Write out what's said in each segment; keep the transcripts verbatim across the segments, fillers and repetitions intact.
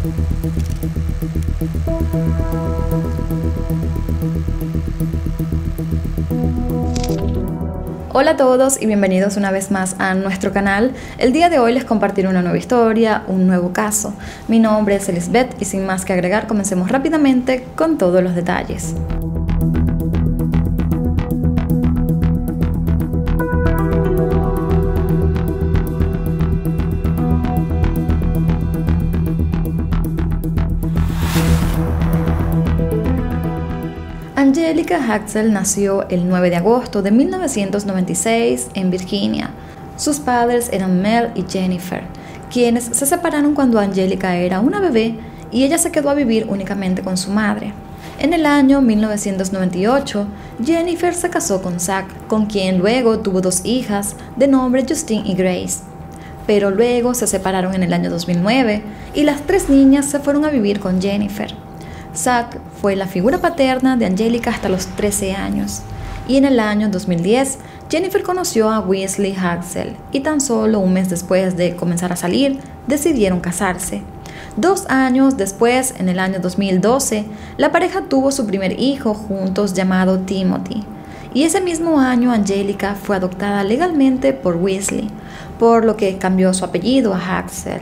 Hola a todos y bienvenidos una vez más a nuestro canal. El día de hoy les compartiré una nueva historia, un nuevo caso. Mi nombre es Elizabeth y sin más que agregar, comencemos rápidamente con todos los detalles. Angelica Haxel nació el nueve de agosto de mil novecientos noventa y seis en Virginia. Sus padres eran Mel y Jennifer, quienes se separaron cuando Angelica era una bebé y ella se quedó a vivir únicamente con su madre. En el año mil novecientos noventa y ocho, Jennifer se casó con Zach, con quien luego tuvo dos hijas de nombre Justine y Grace. Pero luego se separaron en el año dos mil nueve y las tres niñas se fueron a vivir con Jennifer. Zach fue la figura paterna de Angelica hasta los trece años, y en el año dos mil diez Jennifer conoció a Wesley Haxel y tan solo un mes después de comenzar a salir decidieron casarse. Dos años después, en el año dos mil doce, la pareja tuvo su primer hijo juntos llamado Timothy, y ese mismo año Angelica fue adoptada legalmente por Wesley, por lo que cambió su apellido a Haxel.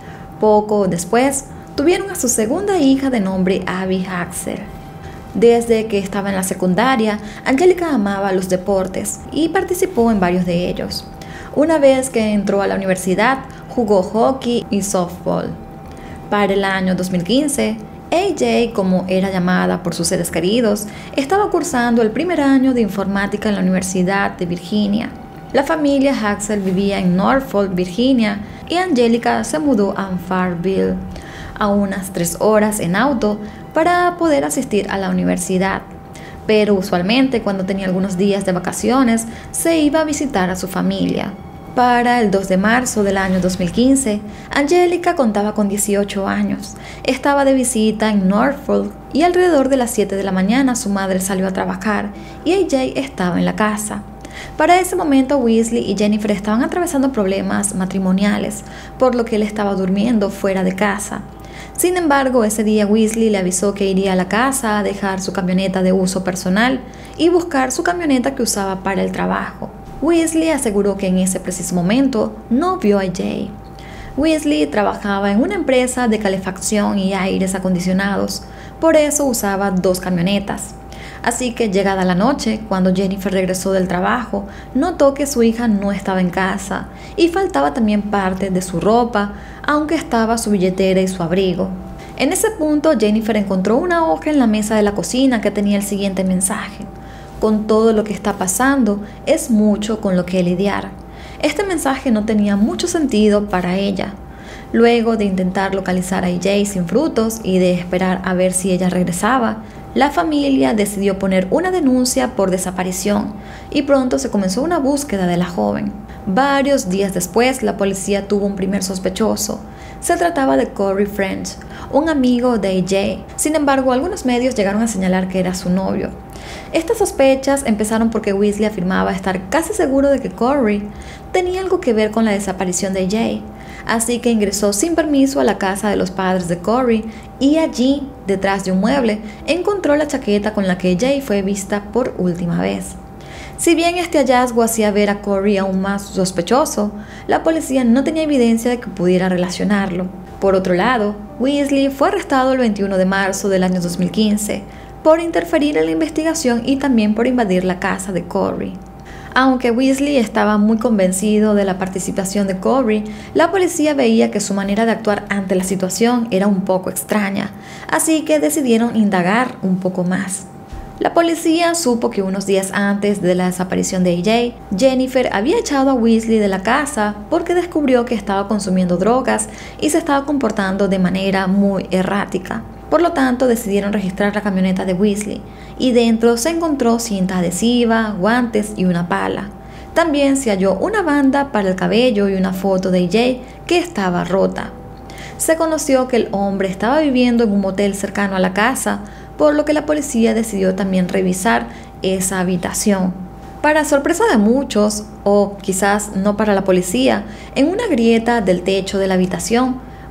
Poco después, tuvieron a su segunda hija de nombre Abby Haxel. Desde que estaba en la secundaria, Angelica amaba los deportes y participó en varios de ellos. Una vez que entró a la universidad, jugó hockey y softball. Para el año dos mil quince, A J, como era llamada por sus seres queridos, estaba cursando el primer año de informática en la Universidad de Virginia. La familia Haxel vivía en Norfolk, Virginia, y Angelica se mudó a Fairville, a unas tres horas en auto, para poder asistir a la universidad. Pero usualmente cuando tenía algunos días de vacaciones se iba a visitar a su familia. Para el dos de marzo del año dos mil quince, Angelica contaba con dieciocho años. Estaba de visita en Norfolk y alrededor de las siete de la mañana su madre salió a trabajar y A J estaba en la casa. Para ese momento Wesley y Jennifer estaban atravesando problemas matrimoniales, por lo que él estaba durmiendo fuera de casa. Sin embargo, ese día Wesley le avisó que iría a la casa a dejar su camioneta de uso personal y buscar su camioneta que usaba para el trabajo. Wesley aseguró que en ese preciso momento no vio a Jay. Wesley trabajaba en una empresa de calefacción y aires acondicionados, por eso usaba dos camionetas. Así que llegada la noche, cuando Jennifer regresó del trabajo, notó que su hija no estaba en casa y faltaba también parte de su ropa, aunque estaba su billetera y su abrigo. En ese punto, Jennifer encontró una hoja en la mesa de la cocina que tenía el siguiente mensaje: con todo lo que está pasando, es mucho con lo que lidiar. Este mensaje no tenía mucho sentido para ella. Luego de intentar localizar a A J sin frutos y de esperar a ver si ella regresaba, la familia decidió poner una denuncia por desaparición y pronto se comenzó una búsqueda de la joven. Varios días después, la policía tuvo un primer sospechoso. Se trataba de Corey French, un amigo de A J. Sin embargo, algunos medios llegaron a señalar que era su novio. Estas sospechas empezaron porque Wesley afirmaba estar casi seguro de que Corey tenía algo que ver con la desaparición de A J. Así que ingresó sin permiso a la casa de los padres de Corey y allí, detrás de un mueble, encontró la chaqueta con la que A J fue vista por última vez. Si bien este hallazgo hacía ver a Corey aún más sospechoso, la policía no tenía evidencia de que pudiera relacionarlo. Por otro lado, Wesley fue arrestado el veintiuno de marzo del año dos mil quince por interferir en la investigación y también por invadir la casa de Corey. Aunque Wesley estaba muy convencido de la participación de Corey, la policía veía que su manera de actuar ante la situación era un poco extraña, así que decidieron indagar un poco más. La policía supo que unos días antes de la desaparición de A J, Jennifer había echado a Wesley de la casa porque descubrió que estaba consumiendo drogas y se estaba comportando de manera muy errática. Por lo tanto, decidieron registrar la camioneta de Wesley y dentro se encontró cinta adhesiva, guantes y una pala. También se halló una banda para el cabello y una foto de A J que estaba rota. Se conoció que el hombre estaba viviendo en un motel cercano a la casa, por lo que la policía decidió también revisar esa habitación. Para sorpresa de muchos, o quizás no para la policía, en una grieta del techo de la habitación,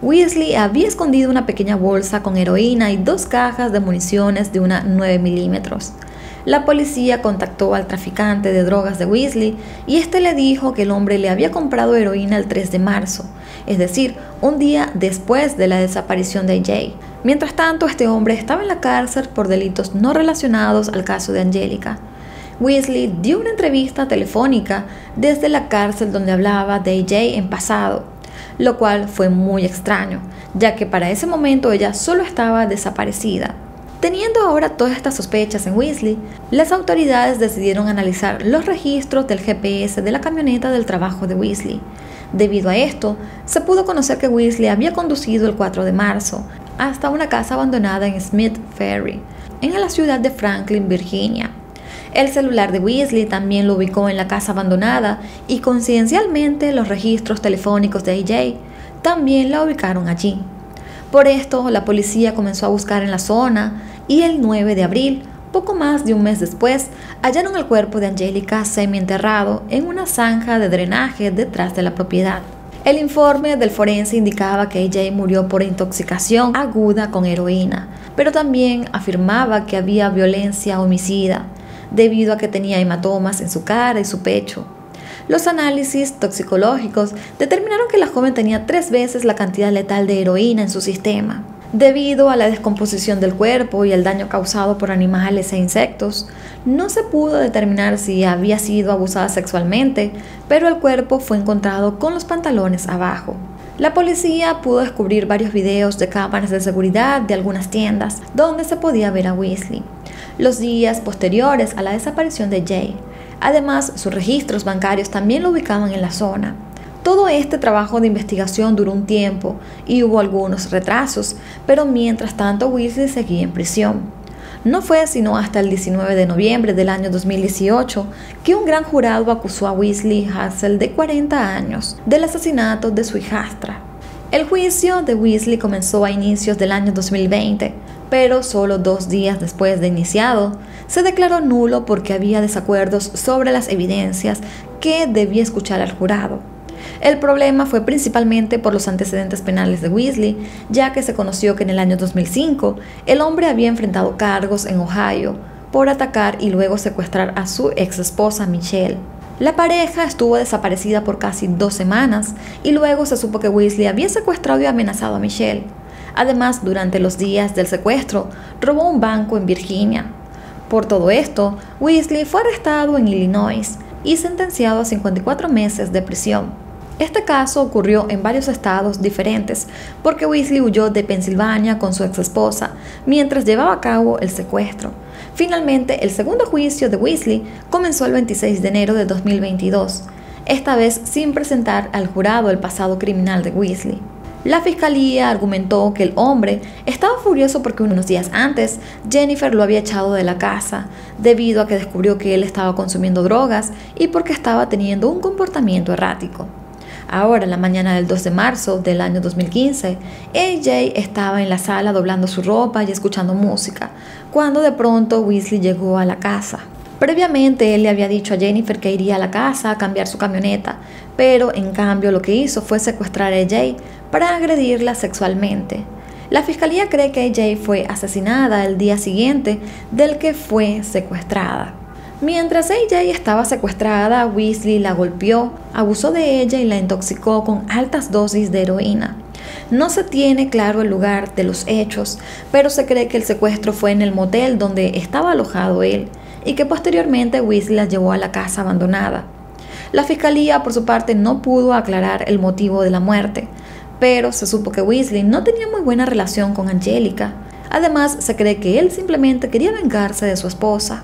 Weasley había escondido una pequeña bolsa con heroína y dos cajas de municiones de una nueve milímetros. La policía contactó al traficante de drogas de Weasley y este le dijo que el hombre le había comprado heroína el tres de marzo, es decir, un día después de la desaparición de A J. Mientras tanto, este hombre estaba en la cárcel por delitos no relacionados al caso de Angelica. Weasley dio una entrevista telefónica desde la cárcel donde hablaba de A J en pasado, lo cual fue muy extraño, ya que para ese momento ella solo estaba desaparecida. Teniendo ahora todas estas sospechas en Weasley, las autoridades decidieron analizar los registros del G P S de la camioneta del trabajo de Weasley. Debido a esto, se pudo conocer que Weasley había conducido el cuatro de marzo hasta una casa abandonada en Smith Ferry, en la ciudad de Franklin, Virginia. El celular de Weasley también lo ubicó en la casa abandonada y coincidencialmente los registros telefónicos de A J también la ubicaron allí. Por esto, la policía comenzó a buscar en la zona y el nueve de abril, poco más de un mes después, hallaron el cuerpo de Angelica semienterrado en una zanja de drenaje detrás de la propiedad. El informe del forense indicaba que A J murió por intoxicación aguda con heroína, pero también afirmaba que había violencia homicida, debido a que tenía hematomas en su cara y su pecho. Los análisis toxicológicos determinaron que la joven tenía tres veces la cantidad letal de heroína en su sistema. Debido a la descomposición del cuerpo y el daño causado por animales e insectos, no se pudo determinar si había sido abusada sexualmente, pero el cuerpo fue encontrado con los pantalones abajo. La policía pudo descubrir varios videos de cámaras de seguridad de algunas tiendas donde se podía ver a Weasley los días posteriores a la desaparición de Jay. Además, sus registros bancarios también lo ubicaban en la zona. Todo este trabajo de investigación duró un tiempo y hubo algunos retrasos, pero mientras tanto Weasley seguía en prisión. No fue sino hasta el diecinueve de noviembre del año dos mil dieciocho que un gran jurado acusó a Weasley Hassel, de cuarenta años, del asesinato de su hijastra. El juicio de Weasley comenzó a inicios del año dos mil veinte, pero solo dos días después de iniciado, se declaró nulo porque había desacuerdos sobre las evidencias que debía escuchar al jurado. El problema fue principalmente por los antecedentes penales de Weasley, ya que se conoció que en el año dos mil cinco el hombre había enfrentado cargos en Ohio por atacar y luego secuestrar a su ex esposa Michelle. La pareja estuvo desaparecida por casi dos semanas y luego se supo que Weasley había secuestrado y amenazado a Michelle. Además, durante los días del secuestro, robó un banco en Virginia. Por todo esto, Weasley fue arrestado en Illinois y sentenciado a cincuenta y cuatro meses de prisión. Este caso ocurrió en varios estados diferentes porque Weasley huyó de Pensilvania con su ex esposa mientras llevaba a cabo el secuestro. Finalmente, el segundo juicio de Weasley comenzó el veintiséis de enero de dos mil veintidós, esta vez sin presentar al jurado el pasado criminal de Weasley. La fiscalía argumentó que el hombre estaba furioso porque unos días antes Jennifer lo había echado de la casa debido a que descubrió que él estaba consumiendo drogas y porque estaba teniendo un comportamiento errático. Ahora, en la mañana del dos de marzo del año dos mil quince, A J estaba en la sala doblando su ropa y escuchando música, cuando de pronto Weasley llegó a la casa. Previamente, él le había dicho a Jennifer que iría a la casa a cambiar su camioneta, pero en cambio lo que hizo fue secuestrar a A J para agredirla sexualmente. La fiscalía cree que A J fue asesinada el día siguiente del que fue secuestrada. Mientras A J estaba secuestrada, Weasley la golpeó, abusó de ella y la intoxicó con altas dosis de heroína. No se tiene claro el lugar de los hechos, pero se cree que el secuestro fue en el motel donde estaba alojado él y que posteriormente Weasley la llevó a la casa abandonada. La fiscalía, por su parte, no pudo aclarar el motivo de la muerte, pero se supo que Weasley no tenía muy buena relación con Angelica. Además, se cree que él simplemente quería vengarse de su esposa.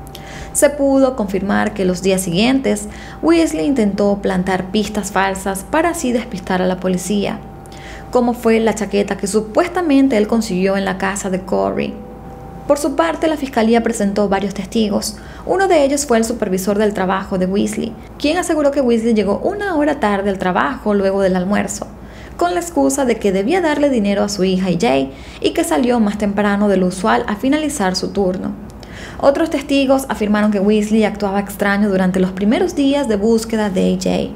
Se pudo confirmar que los días siguientes, Weasley intentó plantar pistas falsas para así despistar a la policía, como fue la chaqueta que supuestamente él consiguió en la casa de Corey. Por su parte, la fiscalía presentó varios testigos. Uno de ellos fue el supervisor del trabajo de Weasley, quien aseguró que Weasley llegó una hora tarde al trabajo luego del almuerzo, con la excusa de que debía darle dinero a su hija A J y que salió más temprano de lo usual a finalizar su turno. Otros testigos afirmaron que Weasley actuaba extraño durante los primeros días de búsqueda de A J.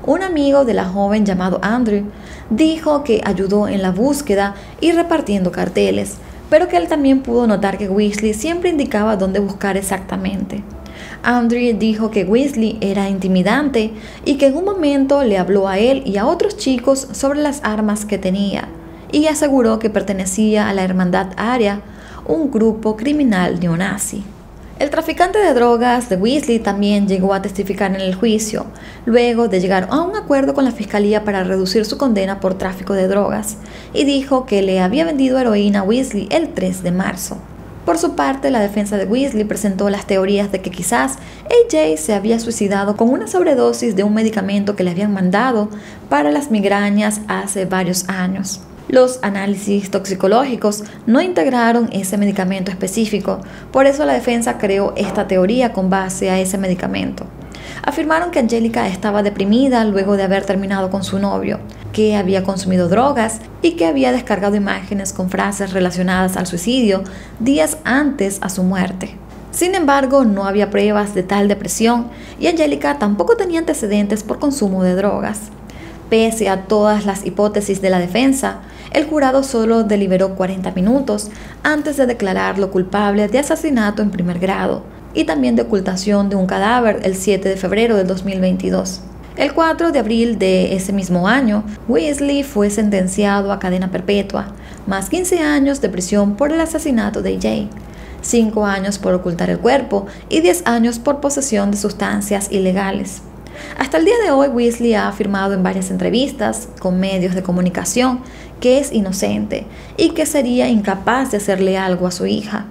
un amigo de la joven llamado Andrew dijo que ayudó en la búsqueda y repartiendo carteles, pero que él también pudo notar que Weasley siempre indicaba dónde buscar exactamente. Andrew dijo que Weasley era intimidante y que en un momento le habló a él y a otros chicos sobre las armas que tenía, y aseguró que pertenecía a la Hermandad Aria, un grupo criminal neonazi. El traficante de drogas de Weasley también llegó a testificar en el juicio, luego de llegar a un acuerdo con la fiscalía para reducir su condena por tráfico de drogas, y dijo que le había vendido heroína a Weasley el tres de marzo. Por su parte, la defensa de Weasley presentó las teorías de que quizás A J se había suicidado con una sobredosis de un medicamento que le habían mandado para las migrañas hace varios años. Los análisis toxicológicos no integraron ese medicamento específico, por eso la defensa creó esta teoría con base a ese medicamento. Afirmaron que Angélica estaba deprimida luego de haber terminado con su novio, que había consumido drogas y que había descargado imágenes con frases relacionadas al suicidio días antes a su muerte. Sin embargo, no había pruebas de tal depresión y Angélica tampoco tenía antecedentes por consumo de drogas. Pese a todas las hipótesis de la defensa, el jurado solo deliberó cuarenta minutos antes de declararlo culpable de asesinato en primer grado y también de ocultación de un cadáver el siete de febrero del dos mil veintidós. El cuatro de abril de ese mismo año, Weasley fue sentenciado a cadena perpetua, más quince años de prisión por el asesinato de A J, cinco años por ocultar el cuerpo y diez años por posesión de sustancias ilegales. Hasta el día de hoy, Weasley ha afirmado en varias entrevistas con medios de comunicación que es inocente y que sería incapaz de hacerle algo a su hija.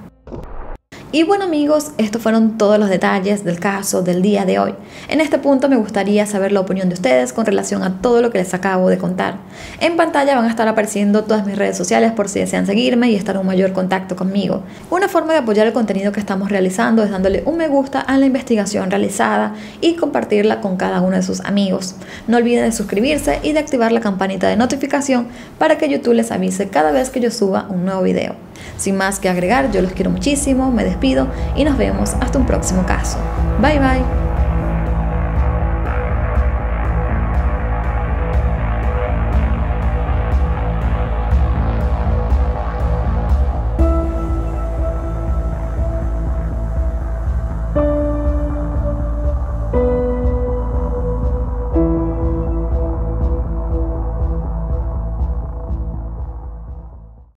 Y bueno amigos, estos fueron todos los detalles del caso del día de hoy. En este punto me gustaría saber la opinión de ustedes con relación a todo lo que les acabo de contar. En pantalla van a estar apareciendo todas mis redes sociales por si desean seguirme y estar en un mayor contacto conmigo. Una forma de apoyar el contenido que estamos realizando es dándole un me gusta a la investigación realizada y compartirla con cada uno de sus amigos. No olviden de suscribirse y de activar la campanita de notificación para que YouTube les avise cada vez que yo suba un nuevo video. Sin más que agregar, yo los quiero muchísimo, me despido y nos vemos hasta un próximo caso. Bye bye.